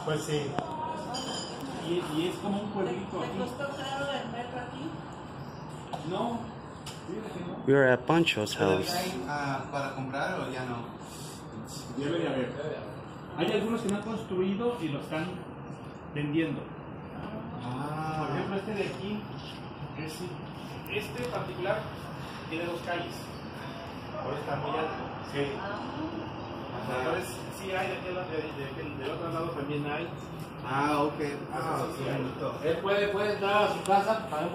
Pues sí. Y es como un pueblito aquí. ¿Te costó caro el metro aquí? No, fíjate que no. We're at Pancho's house. ¿Hay para comprar o ya no? Debe de haber. Hay algunos que no han construido y lo están vendiendo. Por ejemplo, este de aquí, este en particular tiene 2 calles. Ahora está muy alto. Sí. Entonces, sí hay del otro lado también hay. Ok. Sí, hay. Él puede entrar a su casa.